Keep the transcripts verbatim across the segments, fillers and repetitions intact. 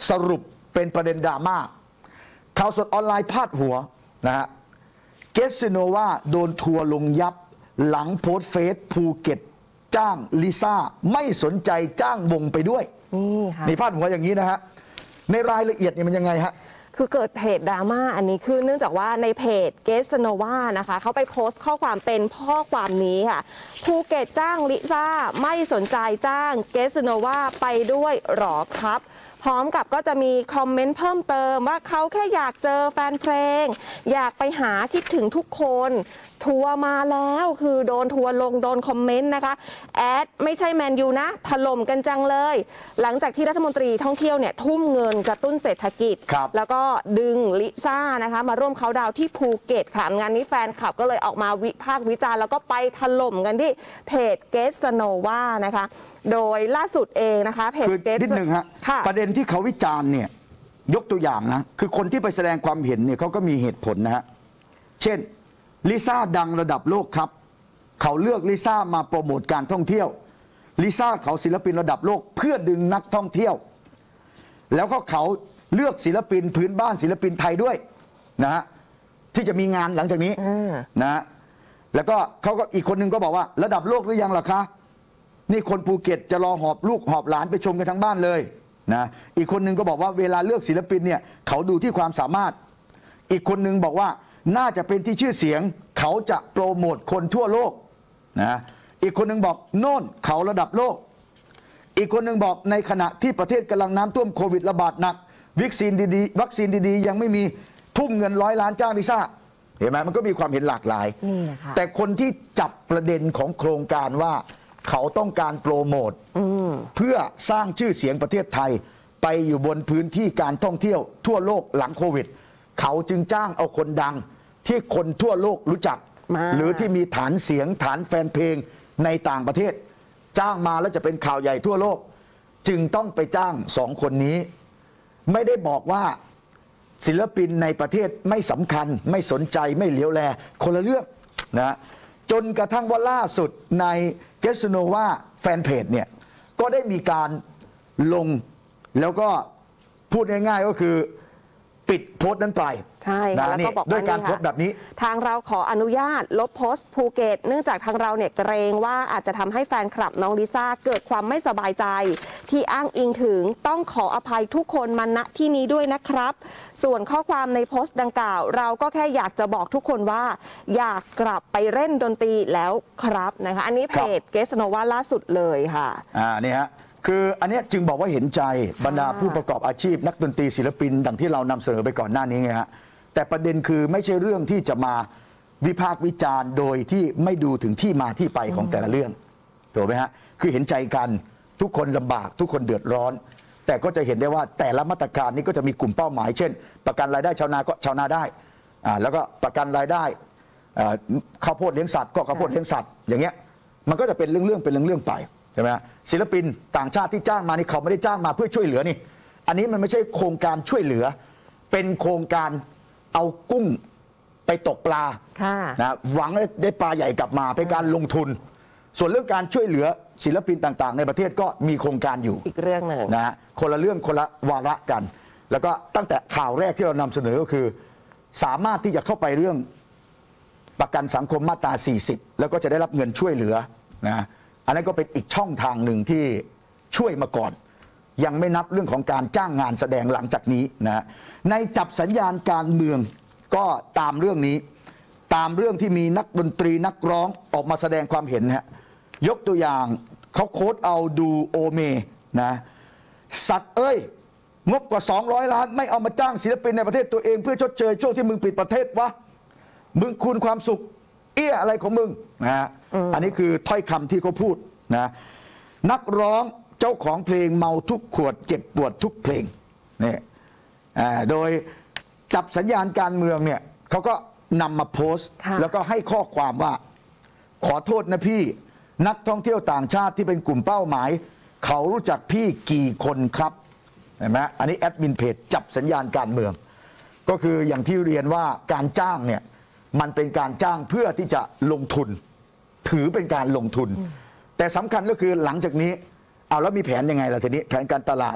สรุปเป็นประเด็นดราม่าข่าวสดออนไลน์พาดหัวนะฮะเกสซิโนวาโดนทัวร์ลงยับหลังโพสต์เฟซภูเก็ตจ้างลิซ่าไม่สนใจจ้างวงไปด้วยนี่ค่ะนี่พาดหัวอย่างนี้นะฮะในรายละเอียดนี่มันยังไงฮะคือเกิดเหตุดราม่าอันนี้คือเนื่องจากว่าในเพจเกสโนวานะคะเขาไปโพสต์ข้อความเป็นข้อความนี้ค่ะภูเก็ตจ้างลิซ่าไม่สนใจจ้างเกสโนวาไปด้วยหรอครับพร้อมกับก็จะมีคอมเมนต์เพิ่มเติมว่าเขาแค่อยากเจอแฟนเพลงอยากไปหาคิดถึงทุกคนทัวร์มาแล้วคือโดนทัวร์ลงโดนคอมเมนต์นะคะแอดไม่ใช่แมนยูนะถล่มกันจังเลยหลังจากที่รัฐมนตรีท่องเที่ยวเนี่ยทุ่มเงินกระตุ้นเศรษฐกิจแล้วก็ดึงลิซ่านะคะมาร่วมเค้าดาวน์ที่ภูเก็ตค่ะงานนี้แฟนคลับก็เลยออกมาวิพากษ์วิจารณ์แล้วก็ไปถล่มกันที่เพจเกสโนวานะคะโดยล่าสุดเองนะคะเพจเกสนิดหนึ่งฮะประเด็นที่เขาวิจารณ์เนี่ยยกตัวอย่างนะคือคนที่ไปแสดงความเห็นเนี่ยเขาก็มีเหตุผลนะฮะเช่นลิซ่าดังระดับโลกครับเขาเลือกลิซ่ามาโปรโมทการท่องเที่ยวลิซ่าเขาศิลปินระดับโลกเพื่อดึงนักท่องเที่ยวแล้วก็เขาเลือกศิลปินพื้นบ้านศิลปินไทยด้วยนะฮะที่จะมีงานหลังจากนี้นะฮะแล้วก็เขาก็อีกคนนึงก็บอกว่าระดับโลกหรือยังล่ะคะนี่คนภูเก็ตจะรอหอบลูกหอบหลานไปชมกันทั้งบ้านเลยนะอีกคนนึงก็บอกว่าเวลาเลือกศิลปินเนี่ยเขาดูที่ความสามารถอีกคนนึงบอกว่าน่าจะเป็นที่ชื่อเสียงเขาจะโปรโมทคนทั่วโลกนะอีกคนนึงบอกโน่นเขาระดับโลกอีกคนนึงบอกในขณะที่ประเทศกำลังน้ำท่วมโควิดระบาดหนักวัคซีนดีๆวัคซีนดีๆยังไม่มีทุ่มเงินร้อยล้านจ้างลิซ่าเห็นไหมมันก็มีความเห็นหลากหลายแต่คนที่จับประเด็นของโครงการว่าเขาต้องการโปรโมทเพื่อสร้างชื่อเสียงประเทศไทยไปอยู่บนพื้นที่การท่องเที่ยวทั่วโลกหลังโควิดเขาจึงจ้างเอาคนดังที่คนทั่วโลกรู้จักหรือที่มีฐานเสียงฐานแฟนเพลงในต่างประเทศจ้างมาแล้วจะเป็นข่าวใหญ่ทั่วโลกจึงต้องไปจ้างสองคนนี้ไม่ได้บอกว่าศิลปินในประเทศไม่สำคัญไม่สนใจไม่เหลียวแลคนละเรื่องนะจนกระทั่งว่าล่าสุดในเกสโนวาแฟนเพจเนี่ยก็ได้มีการลงแล้วก็พูดง่ายๆก็คือปิดโพสต์นั้นไปใช่ค่ะแล้วก็บอกด้วยการโพสต์แบบนี้ทางเราขออนุญาตลบโพสต์ภูเก็ตเนื่องจากทางเราเนี่ยเกรงว่าอาจจะทำให้แฟนคลับน้องลิซ่าเกิดความไม่สบายใจที่อ้างอิงถึงต้องขออภัยทุกคนมาณที่นี้ด้วยนะครับส่วนข้อความในโพสต์ดังกล่าวเราก็แค่อยากจะบอกทุกคนว่าอยากกลับไปเล่นดนตรีแล้วครับนะคะอันนี้เพจเกสโนวาล่าสุดเลยค่ะอ่านี่ฮะคืออันนี้จึงบอกว่าเห็นใจบรรดาผู้ประกอบอาชีพนักดนตรีศิลปินดังที่เรานำเสนอไปก่อนหน้านี้ไงฮะแต่ประเด็นคือไม่ใช่เรื่องที่จะมาวิพากษ์วิจารณ์โดยที่ไม่ดูถึงที่มาที่ไปของแต่ละเรื่องถูกไหมฮะคือเห็นใจกันทุกคนลำบากทุกคนเดือดร้อนแต่ก็จะเห็นได้ว่าแต่ละมาตรการนี้ก็จะมีกลุ่มเป้าหมายเช่นประกันรายได้ชาวนาก็ชาวนาได้อ่าแล้วก็ประกันรายได้ข้าวโพดเลี้ยงสัตว์ก็ข้าวโพดเลี้ยงสัตว์อย่างเงี้ยมันก็จะเป็นเรื่องๆเป็นเรื่องๆไปใช่ไหมศิลปินต่างชาติที่จ้างมานี่เขาไม่ได้จ้างมาเพื่อช่วยเหลือนี่อันนี้มันไม่ใช่โครงการช่วยเหลือเป็นโครงการเอากุ้งไปตกปลานะหวังได้ปลาใหญ่กลับมาเป็นการลงทุนส่วนเรื่องการช่วยเหลือศิลปินต่างๆในประเทศก็มีโครงการอยู่อีกเรื่องหนึ่งนะคนละเรื่องคนละวาระกันแล้วก็ตั้งแต่ข่าวแรกที่เรานำเสนอก็คือสามารถที่จะเข้าไปเรื่องประกันสังคมมาตราสี่สิบแล้วก็จะได้รับเงินช่วยเหลือนะอันนั้นก็เป็นอีกช่องทางหนึ่งที่ช่วยมาก่อนยังไม่นับเรื่องของการจ้างงานแสดงหลังจากนี้นะในจับสัญญาณการเมืองก็ตามเรื่องนี้ตามเรื่องที่มีนักดนตรีนักร้องออกมาแสดงความเห็นฮะยกตัวอย่างเขาโค้ดเอาดูโอเมนะสัตว์เอ้ยงบกว่าสองร้อยล้านไม่เอามาจ้างศิลปินในประเทศตัวเองเพื่อชดเชยช่วงที่มึงปิดประเทศวะมึงคุณความสุขเอี้ยอะไรของมึงนะฮะอันนี้คือถ้อยคำที่เขาพูดนะนักร้องเจ้าของเพลงเมาทุกขวดเจ็บปวดทุกเพลงนี่โดยจับสัญญาณการเมืองเนี่ยเขาก็นำมาโพสต์แล้วก็ให้ข้อความว่าขอโทษนะพี่นักท่องเที่ยวต่างชาติที่เป็นกลุ่มเป้าหมายเขารู้จักพี่กี่คนครับเห็นไหมอันนี้แอดมินเพจจับสัญญาณการเมืองก็คืออย่างที่เรียนว่าการจ้างเนี่ยมันเป็นการจ้างเพื่อที่จะลงทุนถือเป็นการลงทุนแต่สำคัญก็คือหลังจากนี้เอาแล้วมีแผนยังไงล่ะทีนี้แผนการตลาด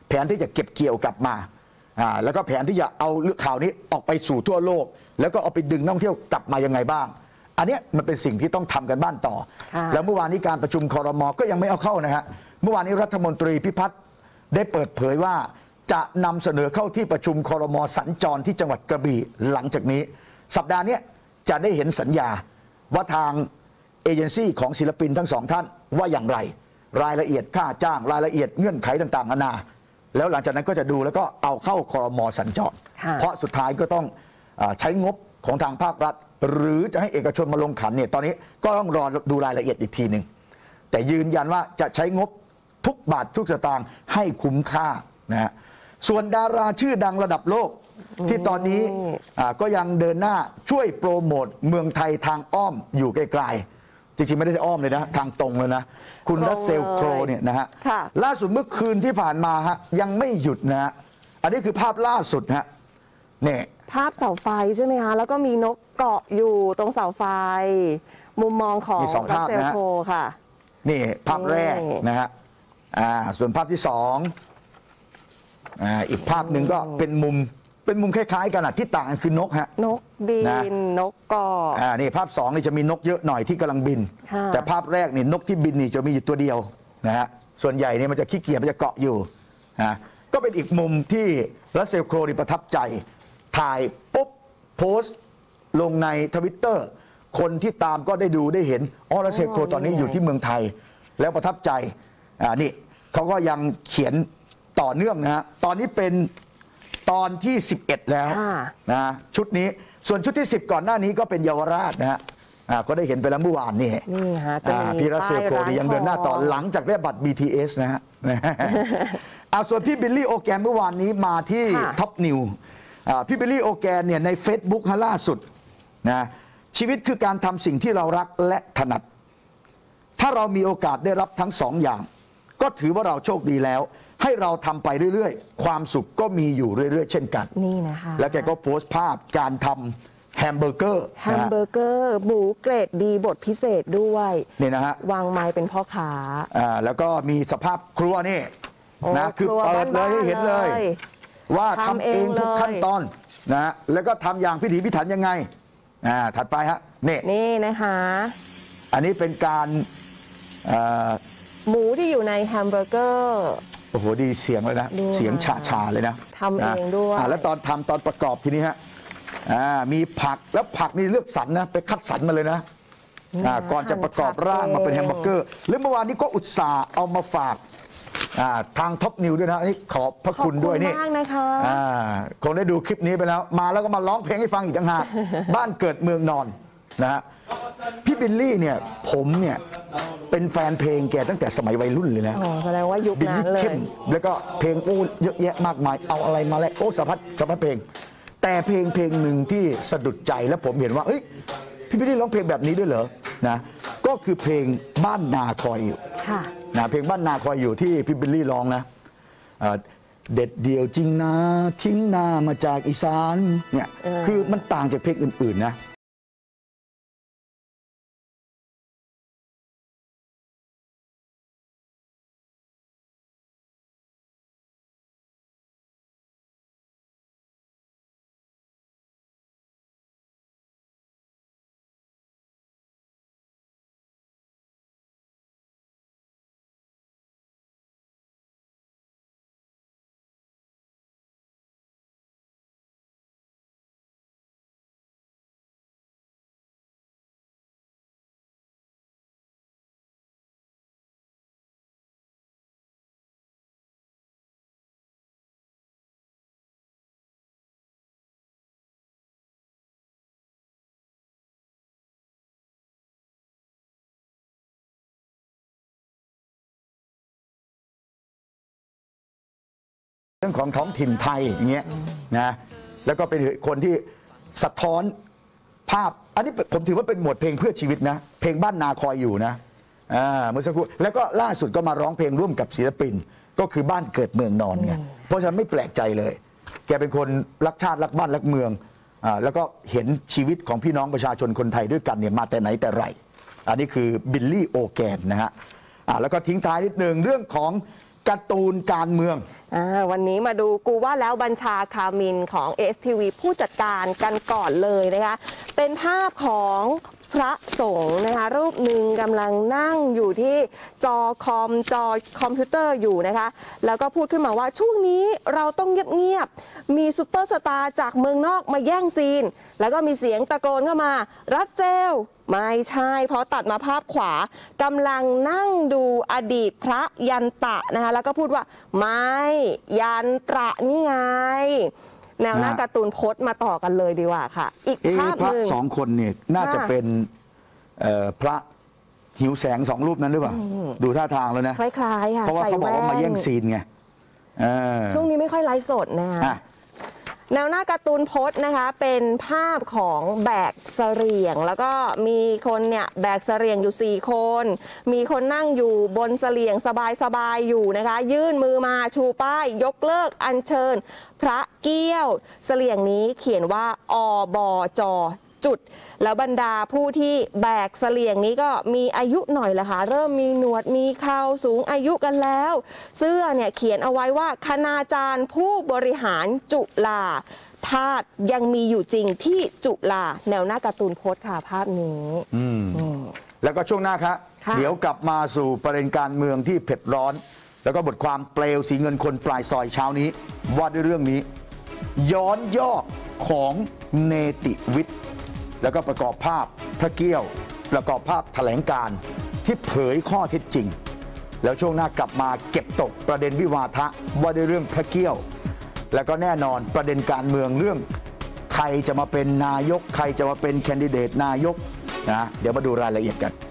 แผนที่จะเก็บเกี่ยวกลับมาอ่าแล้วก็แผนที่จะเอาเรื่องข่าวนี้ออกไปสู่ทั่วโลก แล้วก็เอาไปดึงนักท่องเที่ยวกลับมายังไงบ้างอันนี้มันเป็นสิ่งที่ต้องทำกันบ้านต่อแล้วเมื่อวานนี้การประชุมครม.ก็ยังไม่เอาเข้านะฮะเมื่อวานนี้รัฐมนตรีพิพัฒน์ได้เปิดเผยว่าจะนำเสนอเข้าที่ประชุมครม.สัญจรที่จังหวัดกระบี่หลังจากนี้สัปดาห์นี้จะได้เห็นสัญญาว่าทางเอเจนซี่ของศิลปินทั้งสองท่านว่าอย่างไรรายละเอียดค่าจ้างรายละเอียดเงื่อนไขต่างๆนานาแล้วหลังจากนั้นก็จะดูแล้วก็เอาเข้าครม.สัญจรเพราะสุดท้ายก็ต้องใช้งบของทางภาครัฐหรือจะให้เอกชนมาลงขันเนี่ยตอนนี้ก็ต้องรอดูรายละเอียดอีกทีหนึ่งแต่ยืนยันว่าจะใช้งบทุกบาททุกสตางค์ให้คุ้มค่านะฮะส่วนดาราชื่อดังระดับโลกที่ตอนนี้ก็ยังเดินหน้าช่วยโปรโมทเมืองไทยทางอ้อมอยู่ไกลๆจริงๆไม่ได้อ้อมเลยนะทางตรงเลยนะคุณรัสเซลโครเนี่ยนะฮะล่าสุดเมื่อคืนที่ผ่านมาฮะยังไม่หยุดนะฮะอันนี้คือภาพล่าสุดฮะเนี่ยภาพเสาไฟใช่ไหมคะแล้วก็มีนกเกาะอยู่ตรงเสาไฟมุมมองของรัสเซลโครค่ะนี่ภาพแรกนะฮะอ่าส่วนภาพที่สองอ่าอีกภาพหนึ่งก็เป็นมุมเป็นมุมคล้ายๆกันอ่ะที่ต่างกันคือนกฮะนกบินนกเกาะอ่านี่ภาพสองนี่จะมีนกเยอะหน่อยที่กำลังบินแต่ภาพแรกนี่นกที่บินนี่จะมีอยู่ตัวเดียวนะฮะส่วนใหญ่เนี่ยมันจะขี้เกียจมันจะเกาะอยู่นะก็เป็นอีกมุมที่รัสเซลโครนี่ประทับใจถ่ายปุ๊บโพสต์ลงในทวิตเตอร์คนที่ตามก็ได้ดูได้เห็นอ๋อรัสเซลโครตอนนี้อยู่ที่เมืองไทยแล้วประทับใจอ่านี่เขาก็ยังเขียนต่อเนื่องนะฮะตอนนี้เป็นตอนที่สิบเอ็ดแล้วนะชุดนี้ส่วนชุดที่สิบก่อนหน้านี้ก็เป็นเยาวราชนะฮะก็ได้เห็นไปแล้วเมื่อวานนี่นี่ฮะจะมีพี่รัสเซลโครยังเดินหน้าต่อหลังจากได้บัตร บี ที เอส นะฮะเอาส่วนพี่บิลลี่โอแกนเมื่อวานนี้มาที่ท็อปนิวพี่บิลลี่โอแกนเนี่ยใน Facebook ล่าสุดนะชีวิตคือการทำสิ่งที่เรารักและถนัดถ้าเรามีโอกาสได้รับทั้งสองอย่างก็ถือว่าเราโชคดีแล้วให้เราทำไปเรื่อยๆความสุขก็มีอยู่เรื่อยๆเช่นกันนี่นะคะแล้วแกก็โพสต์ภาพการทำแฮมเบอร์เกอร์แฮมเบอร์เกอร์หมูเกรดดีบดพิเศษด้วยนี่นะฮะวางไม้เป็นพ่อค้าอ่าแล้วก็มีสภาพครัวนี่นะคือเปิดเลยให้เห็นเลยว่าทำเองทุกขั้นตอนนะแล้วก็ทำอย่างพิถีพิถันยังไงอ่าถัดไปฮะนี่นี่นะคะอันนี้เป็นการหมูที่อยู่ในแฮมเบอร์เกอร์โอ้โหดีเสียงเลยนะเสียงฉาฉาเลยนะทำเองด้วยแล้วตอนทำตอนประกอบทีนี้ฮะมีผักแล้วผักนี่เลือกสรรนะไปคัดสรรมาเลยนะก่อนจะประกอบร่างมาเป็นแฮมเบอร์เกอร์แล้วเมื่อวานนี้ก็อุตส่าห์เอามาฝากทางท็อปนิวด้วยนะนี่ขอบพระคุณด้วยนี่คงได้ดูคลิปนี้ไปแล้วมาแล้วก็มาร้องเพลงให้ฟังอีกต่างหากบ้านเกิดเมืองนอนนะฮะพี่บิลลี่เนี่ยผมเนี่ยเป็นแฟนเพลงแกตั้งแต่สมัยวัยรุ่นเลยนะแสดงว่ายุคนั้นเลยแล้วก็เพลงโอ้เยอะแยะมากมายเอาอะไรมาแล้วโอ้สารพัดสารพัดเพลงแต่เพลงเพลงหนึ่งที่สะดุดใจแล้วผมเห็นว่าเอ้ยพี่บิลลี่ร้องเพลงแบบนี้ด้วยเหรอนะก็คือเพลงบ้านนาคอยอยู่นะเพลงบ้านนาคอยอยู่ที่พี่บิลลี่ร้องนะเด็ดเดี่ยวจริงนะทิ้งนามาจากอีสานเนี่ยคือมันต่างจากเพลงอื่นๆนะเรื่องของท้องถิ่นไทยอย่างเงี้ยนะแล้วก็เป็นคนที่สะท้อนภาพอันนี้ผมถือว่าเป็นหมวดเพลงเพื่อชีวิตนะเพลงบ้านนาคอยอยู่นะอ่าเมื่อสักครู่แล้วก็ล่าสุดก็มาร้องเพลงร่วมกับศิลปินก็คือบ้านเกิดเมืองนอนไงเพราะฉะนั้นไม่แปลกใจเลยแกเป็นคนรักชาติรักบ้านรักเมืองอ่าแล้วก็เห็นชีวิตของพี่น้องประชาชนคนไทยด้วยกันเนี่ยมาแต่ไหนแต่ไรอันนี้คือบิลลี่โอแกนนะฮะอ่าแล้วก็ทิ้งท้ายนิดนึงเรื่องของการ์ตูนการเมืองอ่าวันนี้มาดูกูว่าแล้วบัญชาคามินของ เอส ที วี ผู้จัดการกันก่อนเลยนะคะเป็นภาพของพระสงฆ์นะคะรูปหนึ่งกำลังนั่งอยู่ที่จอคอมจอคอมพิวเตอร์อยู่นะคะแล้วก็พูดขึ้นมาว่าช่วงนี้เราต้องเงียบๆมีซูเปอร์สตาร์จากเมืองนอกมาแย่งซีนแล้วก็มีเสียงตะโกนเข้ามารัสเซลไม่ใช่เพราะตัดมาภาพขวากำลังนั่งดูอดีตพระยันตะนะคะแล้วก็พูดว่าไม่ยันตระนี่ไงแนวหน้าการ์ตูนโพสต์มาต่อกันเลยดีกว่าค่ะอีกเอ๊ะภาพพหระนึ่งสองคนเนี่ยน่าจะค่ะเป็นเอ่อพระหิวแสงสองรูปนั้นหรือเปล่า ดูท่าทางแล้วนะคล้ายๆค่ะเพราะว่าใส่เขาบอกแว่ว่ามาแย่งนซีนไงเออช่วงนี้ไม่ค่อยไลฟ์สดนะอ่ะแนวหน้าการ์ตูนโพสต์นะคะเป็นภาพของแบกเสลี่ยง แล้วก็มีคนเนี่ยแบกเสลี่ยงอยู่สี่คน มีคนนั่งอยู่บนเสลี่ยงสบายๆอยู่นะคะยื่นมือมาชูป้ายยกเลิกอัญเชิญ พระเกี้ยวเสลี่ยงนี้เขียนว่าอบจจุดแล้วบรรดาผู้ที่แบกเสลี่ยงนี้ก็มีอายุหน่อยละค่ะเริ่มมีหนวดมีเคราสูงอายุกันแล้ว เสื้อเนี่ยเขียนเอาไว้ว่าคณาจารย์ผู้บริหารจุฬาธาตุยังมีอยู่จริงที่จุฬาแนวหน้าการ์ตูนโพสต์ค่ะภาพนี้อืมแล้วก็ช่วงหน้าครับค่ะเดี๋ยวกลับมาสู่ประเด็นการเมืองที่เผ็ดร้อน แล้วก็บทความเปลวสีเงินคนปลายซอยเช้านี้ว่าด้วยเรื่องนี้ ย้อนยอกของเนติวิทย์ แล้วก็ประกอบภาพพระเกี้ยว ประกอบภาพแถลงการณ์ที่เผยข้อเท็จจริง แล้วช่วงหน้ากลับมาเก็บตกประเด็นวิวาทะว่าด้วยเรื่องพระเกี้ยว แล้วก็แน่นอนประเด็นการเมืองเรื่องใครจะมาเป็นนายกใครจะมาเป็นแคนดิเดตนายกนะเดี๋ยวมาดูรายละเอียดกัน